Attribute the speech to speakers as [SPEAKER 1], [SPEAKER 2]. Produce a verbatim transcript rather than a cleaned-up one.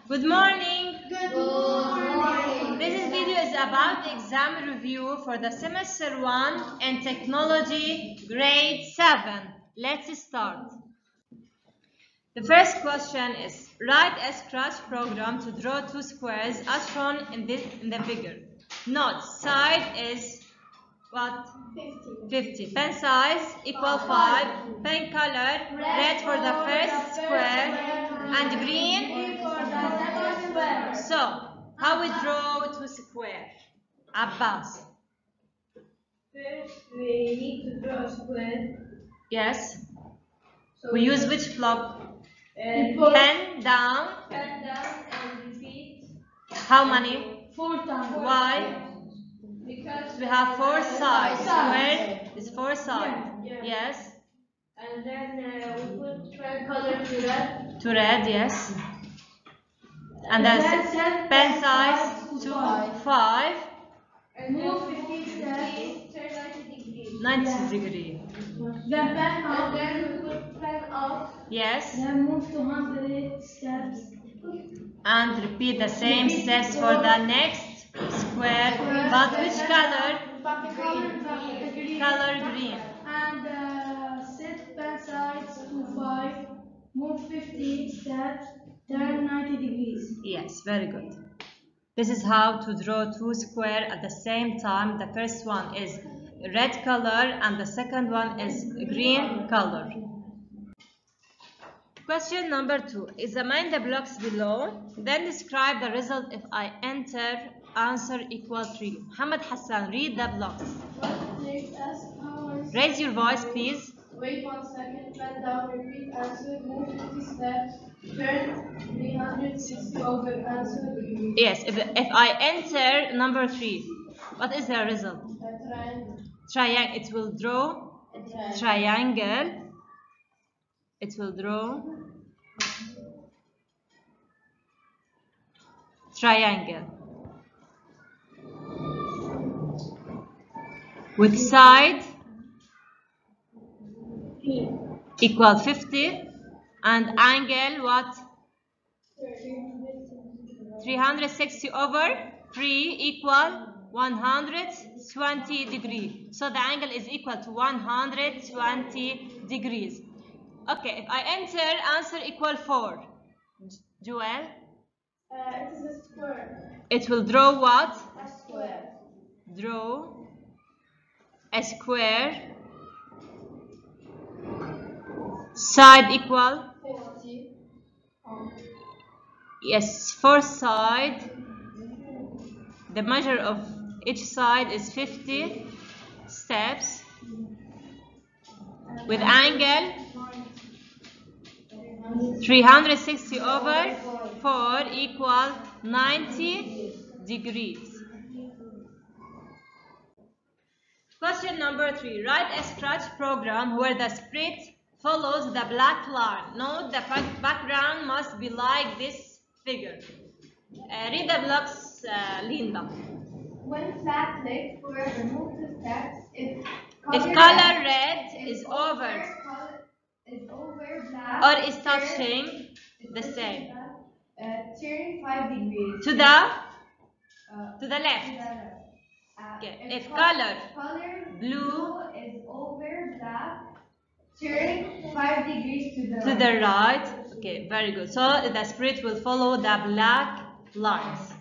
[SPEAKER 1] Good morning.
[SPEAKER 2] Good morning.
[SPEAKER 1] This is video is about the exam review for the semester one in technology grade seven. Let's start. The first question is write a scratch program to draw two squares as shown in this in the figure. Note side is what? fifty. Pen size equal five. Pen color red for the first square and green
[SPEAKER 2] for the second square.
[SPEAKER 1] So, how we draw two square? Abbas.
[SPEAKER 2] First, we need to draw a square.
[SPEAKER 1] Yes.
[SPEAKER 2] So
[SPEAKER 1] We use which block?
[SPEAKER 2] Uh,
[SPEAKER 1] Pen down.
[SPEAKER 2] Pen down and repeat.
[SPEAKER 1] How many?
[SPEAKER 2] Four times.
[SPEAKER 1] Why?
[SPEAKER 2] Because
[SPEAKER 1] We have four sides.
[SPEAKER 2] sides.
[SPEAKER 1] Square is four sides.
[SPEAKER 2] Yeah, yeah.
[SPEAKER 1] Yes.
[SPEAKER 2] And then uh, we put pen color to red.
[SPEAKER 1] To red, yes. And then
[SPEAKER 2] then
[SPEAKER 1] pen size to
[SPEAKER 2] five.
[SPEAKER 1] five.
[SPEAKER 2] And move fifteen steps. Turn ninety degrees.
[SPEAKER 1] ninety degree.
[SPEAKER 2] Then pen up. And then we put pen up.
[SPEAKER 1] Yes.
[SPEAKER 2] Then move to one hundred steps.
[SPEAKER 1] And repeat the same steps for the next square. But which color?
[SPEAKER 2] Green. Green.
[SPEAKER 1] Color green.
[SPEAKER 2] And uh, set pen sides to five. Move fifteen steps. Turn ninety degrees.
[SPEAKER 1] Yes, very good. This is how to draw two square at the same time. The first one is red color and the second one is green color. Question number two. Examine the blocks below. Then describe the result if I enter answer equal three. Muhammad Hassan, read the blocks.
[SPEAKER 2] What takes us hours?
[SPEAKER 1] Raise your voice, please.
[SPEAKER 2] Wait one second. Pen down. Repeat answer. Move fifty steps. Turn three hundred sixty over answer.
[SPEAKER 1] Yes, if, if I enter number three, what is the result?
[SPEAKER 2] A triangle.
[SPEAKER 1] Triangle. It will draw
[SPEAKER 2] A triangle.
[SPEAKER 1] triangle. It will draw triangle with side equal fifty and angle what? three hundred sixty over three equal one hundred twenty degree. So the angle is equal to one hundred twenty degrees. Okay, if I enter answer equal four, Joel,
[SPEAKER 2] Uh, it is a square.
[SPEAKER 1] it will draw what?
[SPEAKER 2] A square.
[SPEAKER 1] Draw a square, side equal,
[SPEAKER 2] fifty.
[SPEAKER 1] yes, four side, the measure of each side is fifty steps, with angle three hundred sixty over four equal ninety degrees. Question number three. Write a scratch program where the spread follows the black line. Note the background must be like this figure. Uh, read the blocks, uh, Linda.
[SPEAKER 2] When flat click for remove the text, if
[SPEAKER 1] If color red is over
[SPEAKER 2] is over black
[SPEAKER 1] or is touching the same
[SPEAKER 2] uh, turn five degrees
[SPEAKER 1] to the
[SPEAKER 2] uh,
[SPEAKER 1] to the left.
[SPEAKER 2] Uh,
[SPEAKER 1] Okay.
[SPEAKER 2] if
[SPEAKER 1] If
[SPEAKER 2] col-
[SPEAKER 1] color
[SPEAKER 2] color
[SPEAKER 1] blue
[SPEAKER 2] is over black, turn five degrees to the
[SPEAKER 1] to the right. Okay, very good. So the spread will follow the black lines.